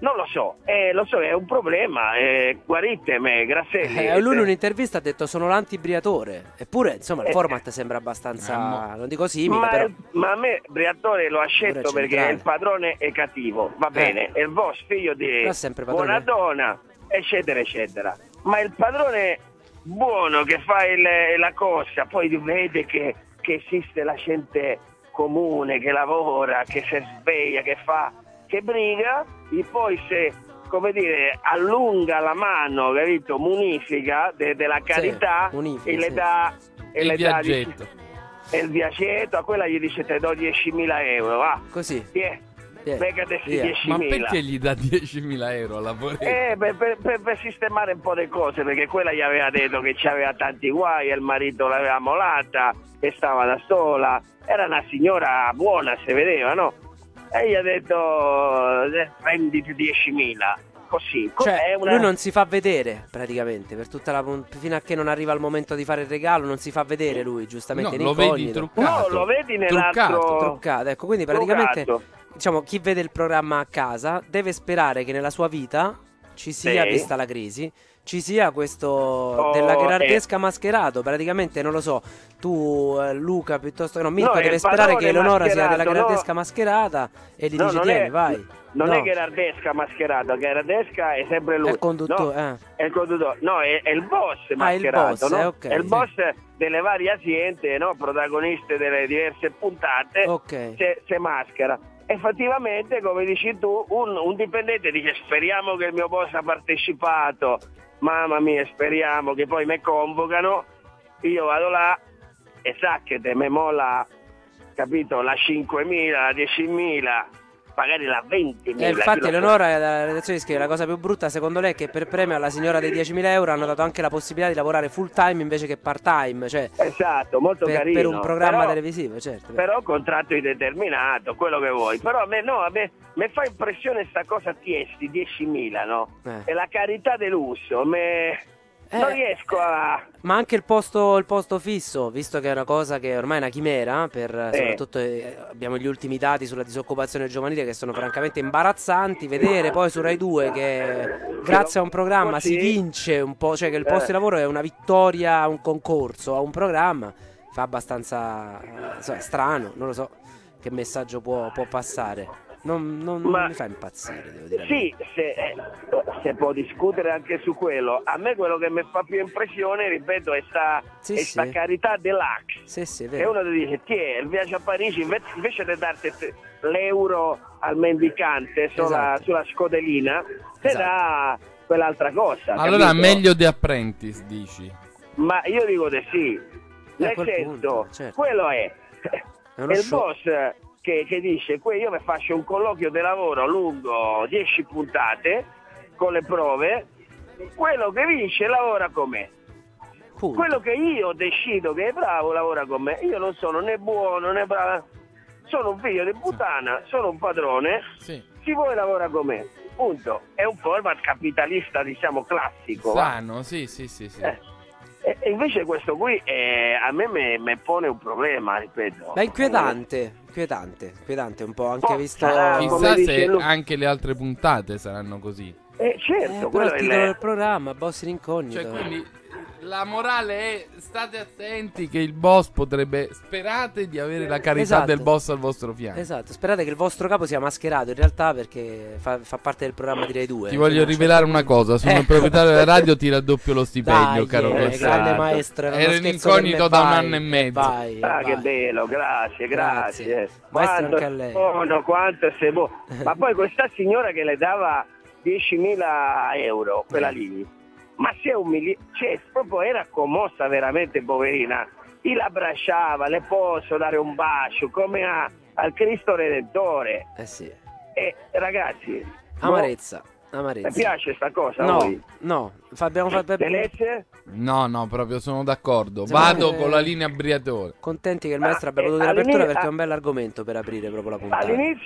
Non lo so, è un problema, guaritemi, Grasselli. Lui in un'intervista ha detto sono l'anti-Briatore, eppure insomma il format sembra abbastanza, non dico simile, però... Ma a me Briatore lo accetto perché il padrone è cattivo, va bene, è il boss, figlio di Buonadonna, eccetera, eccetera. Ma il padrone buono che fa la cosa, poi vede che esiste la gente comune, che lavora, che si sveglia, che fa... che briga, e poi se, come dire, allunga la mano, capito, munifica della carità, e le dà il viaggetto. E il viaggetto, a quella gli dice te do 10.000 euro, va. Così. Becate 10.000. Ma perché gli dà 10.000 euro alla Poretti? Per sistemare un po' le cose, perché quella gli aveva detto che c'aveva tanti guai, e il marito l'aveva molata, e stava da sola, era una signora buona, si vedeva, no? E gli ha detto prenditi 10.000, così. Cioè lui non si fa vedere praticamente per tutta fino a che non arriva il momento di fare il regalo, non si fa vedere lui, giustamente. No, lo vedi truccato. No, lo vedi nell'altro truccato. Ecco, quindi praticamente diciamo chi vede il programma a casa deve sperare che nella sua vita ci sia, vista la crisi, ci sia questo della Gherardesca mascherato. Praticamente non lo so, tu Luca piuttosto che Mirko deve sperare che Eleonora sia della Gherardesca mascherata e gli dice tieni, vai. Non è Gherardesca mascherato, Gherardesca è sempre lui. È il conduttore, è il conduttore. No, è il boss mascherato, il boss, no? okay, è il boss delle varie aziende, no? Protagoniste delle diverse puntate, se maschera. Effettivamente, come dici tu, un dipendente dice speriamo che il mio boss ha partecipato, mamma mia, speriamo che poi mi convocano, io vado là e sacchete, me molla, capito, la 5.000, la 10.000, magari la 20.000. Infatti Eleonora dalla redazione scrive la cosa più brutta secondo lei è che per premio alla signora dei 10.000 euro hanno dato anche la possibilità di lavorare full time invece che part time, cioè esatto, molto carino per un programma televisivo, certo. Però contratto indeterminato, quello che vuoi. Però a me fa impressione sta cosa tiesti 10.000, no? È la carità del lusso, non riesco a... Ma anche il posto fisso, visto che è una cosa che ormai è una chimera, soprattutto abbiamo gli ultimi dati sulla disoccupazione giovanile che sono francamente imbarazzanti, vedere poi su Rai 2 che grazie a un programma si vince un po', cioè che il posto di lavoro è una vittoria a un concorso, a un programma, fa abbastanza strano, non lo so che messaggio può passare. Non mi fa impazzire, devo dire. Sì, se può discutere anche su quello. A me quello che mi fa più impressione, ripeto, è sta carità deluxe. Sì, che uno ti dice, il viaggio a Parigi, invece di darti l'euro al mendicante sulla scodelina, ti dà quell'altra cosa. Allora capito? meglio The Apprentice, dici? Ma io dico di sì. Nel senso, quello è il boss che dice io mi faccio un colloquio di lavoro lungo 10 puntate con le prove, quello che vince lavora con me. Quello che io decido che è bravo lavora con me. Io non sono né buono né bravo, sono un figlio di puttana, sono un padrone, chi vuole lavora con me, punto. È un format capitalista, diciamo, classico, sano, sì. E invece questo qui a me mi pone un problema, ripeto. Ma è inquietante un po', anche visto... Chissà se anche le altre puntate saranno così. Certo, però il titolo del programma, boss in incognito. Cioè, quindi la morale è state attenti che il boss sperate di avere la carità del boss al vostro fianco. Esatto, sperate che il vostro capo sia mascherato in realtà perché fa parte del programma di Rai 2. Ti voglio rivelare una cosa, sono il proprietario della radio, ti raddoppio lo stipendio, caro grande maestro. Ero in incognito da un anno e mezzo. Vai. Che bello, grazie. Maestro anche a lei. Quanto sei buono. Ma poi questa signora che le dava 10.000 euro, quella lì, ma si è proprio era commossa veramente, poverina. Io l'abbracciava, le posso dare un bacio come al Cristo Redentore. Sì. E ragazzi, amarezza. Mi piace sta cosa? No, abbiamo fatto No, proprio sono d'accordo. Vado con la linea Briatore. Contenti che il maestro abbia potuto dire l'apertura perché è un bel argomento per aprire proprio la puntata.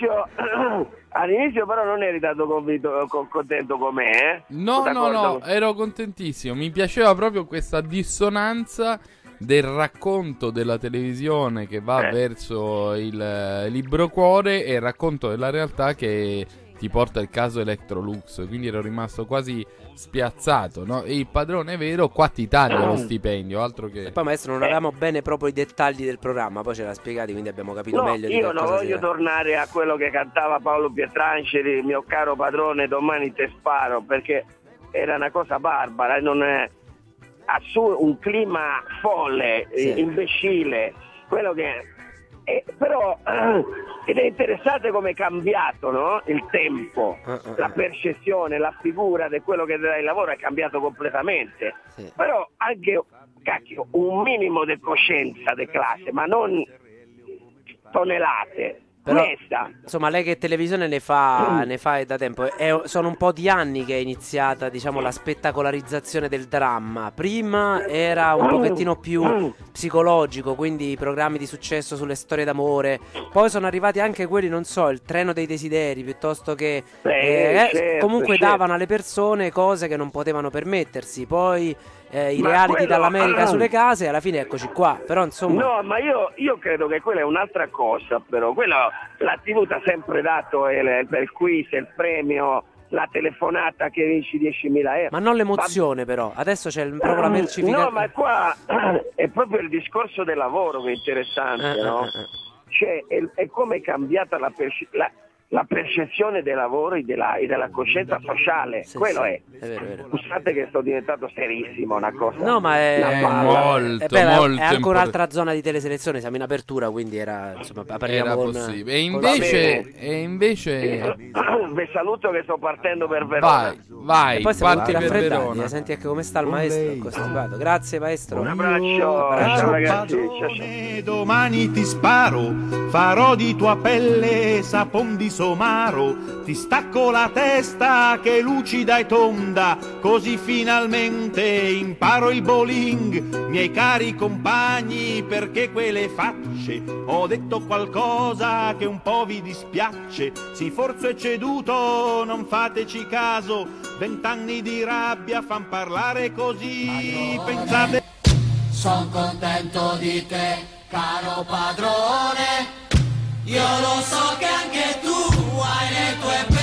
All'inizio però non eri tanto contento con me, No, ero contentissimo. Mi piaceva proprio questa dissonanza del racconto della televisione che va verso il libro cuore e il racconto della realtà che ti porta il caso Electrolux, quindi ero rimasto quasi spiazzato, no? E il padrone vero qua ti taglia lo stipendio, altro che... E poi maestro non avevamo bene proprio i dettagli del programma, poi ce l'ha spiegati, quindi abbiamo capito meglio di io non voglio tornare a quello che cantava Paolo Pietrangeli, mio caro padrone domani te sparo, perché era una cosa barbara, non è un clima folle, imbecille, quello che però ed è interessante come è cambiato, no? Il tempo, la percezione, la figura di quello che dà il lavoro è cambiato completamente, però anche un minimo di coscienza di classe, ma non tonnellate. Però, insomma, lei che televisione ne fa da tempo, sono un po' di anni che è iniziata, diciamo, la spettacolarizzazione del dramma. Prima era un pochettino più psicologico, quindi programmi di successo sulle storie d'amore. Poi sono arrivati anche quelli, non so, il treno dei desideri, piuttosto che comunque davano alle persone cose che non potevano permettersi. Poi i reality dall'America sulle case, alla fine eccoci qua. Però insomma, no, ma io credo che quella è un'altra cosa. Però quella la TV ti ha sempre dato il quiz, il premio, la telefonata che vinci 10.000 euro. Ma non l'emozione, però adesso c'è proprio la mercificazione. No, ma qua è proprio il discorso del lavoro che è interessante, no? Cioè è come è cambiata la percezione del lavoro e della coscienza sociale, quello è. Vero. Scusate che sto diventato serissimo, una cosa. No, ma è molto è anche un'altra zona di teleselezione, siamo in apertura, quindi era, insomma, era possibile. E invece vi saluto che sto partendo per Verona. Vai, e poi siamo tutti per raffreddati, Verona. senti anche come sta il maestro, costipato. Grazie maestro. Un abbraccio, ciao ragazzi. Ciao. Domani ti sparo, farò di tua pelle sapon di somaro, ti stacco la testa che è lucida e tonda, così finalmente imparo il bowling. Miei cari compagni, perché quelle facce, ho detto qualcosa che un po' vi dispiace. Sì, forse è ceduto, non fateci caso, 20 anni di rabbia fan parlare così. Pensate, son contento di te, caro padrone. Io lo so che anche tu hai le tue